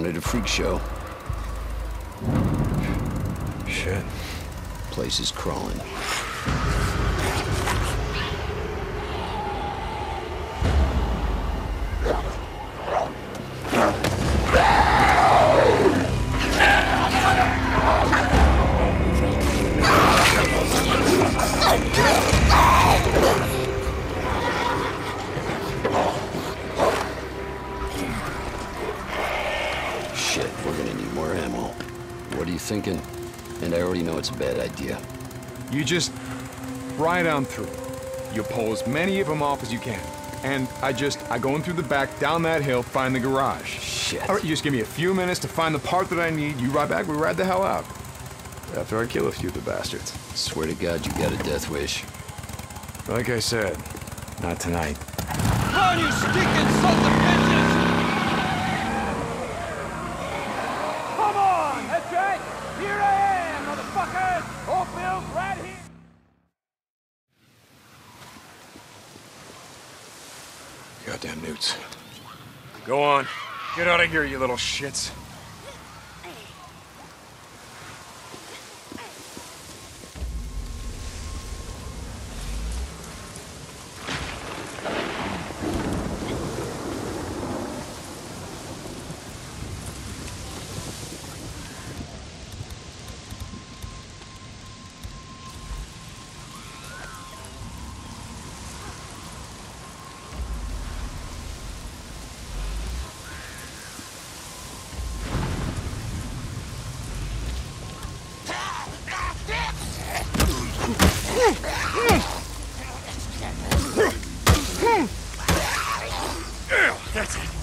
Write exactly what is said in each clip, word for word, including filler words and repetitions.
wanted a freak show. Shit. Place is crawling. Shit, we're gonna need more ammo. What are you thinking? And I already know it's a bad idea. You just ride on through. You pull as many of them off as you can. And I just, I go in through the back, down that hill, find the garage. Shit. All right, you just give me a few minutes to find the part that I need. You ride back, we ride the hell out. After I kill a few of the bastards. Swear to God, you got a death wish. Like I said, not tonight. Come on, you stinking sons of bitches! Come on! That's right! Here I am, motherfuckers! Oakville's right here! Goddamn newts. Go on. Get out of here, you little shits. That's it.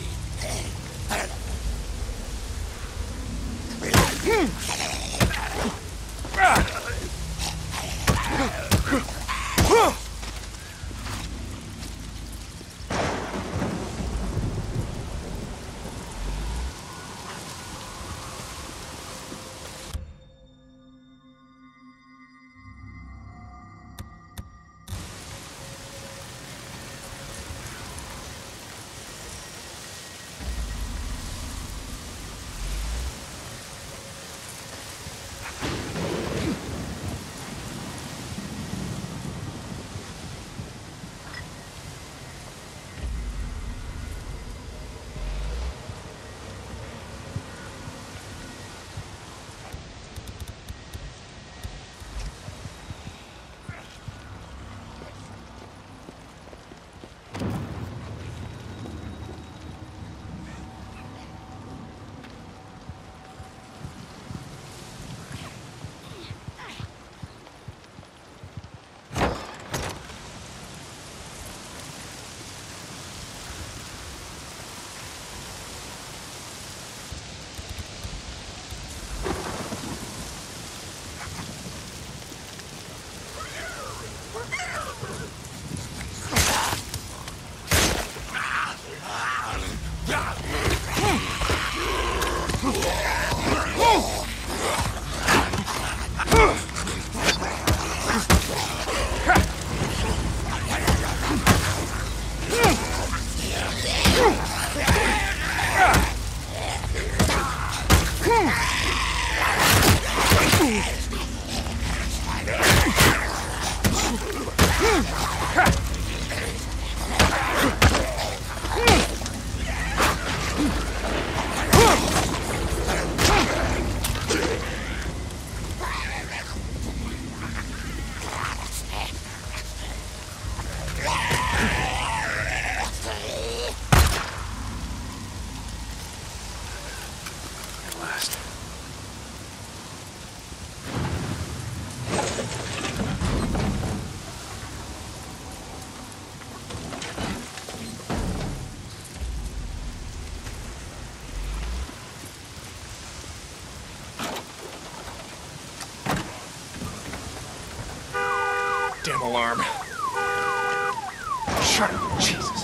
Damn alarm. Shut up, Jesus.